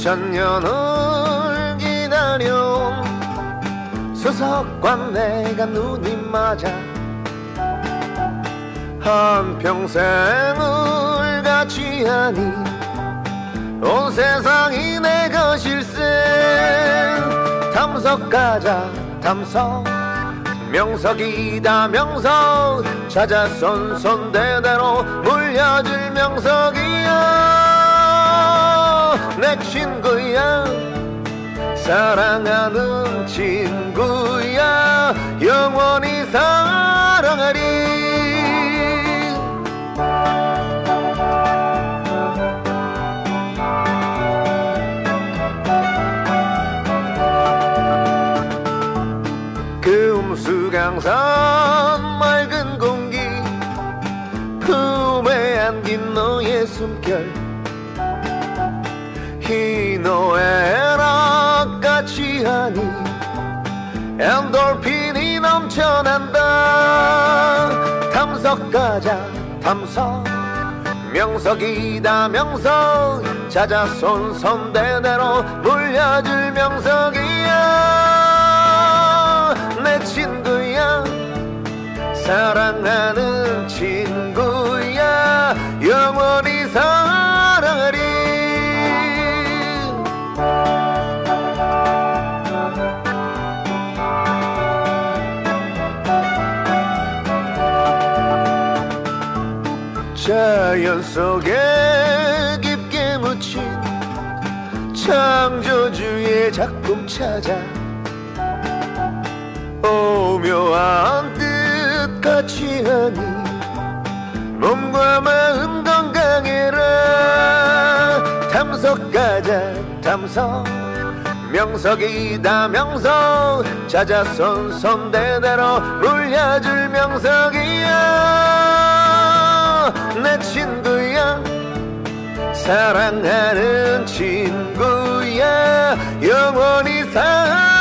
2000년을 기다려온 수석과 내가 눈이 맞아 한평생을 같이 하니 온 세상이 내 것일세. 탐석가자 탐석 명석이다 명석 찾아 손손대대로 물려줄 명석이야. 내 친구야 사랑하는 친구야 영원히 사랑하리. 금수강산 맑은 공기 품에 안긴 너의 숨결 희노애락같이 하니 엔돌핀이 넘쳐난다. 탐석가자 탐석 명석이다 명석 찾아 손손대대로 물려줄 명석이야. 내 친구야 사랑하는 친구야 영원히 사랑하리. 자연 속에 깊게 묻힌 창조주의 작품 찾아 오묘한 뜻 같이 하니 몸과 마음 건강해라. 탐석가자 탐석 명석이다 명석 찾아 손손대대로 물려줄 명석이야. 내 친구야 사랑하는 친구야 영원히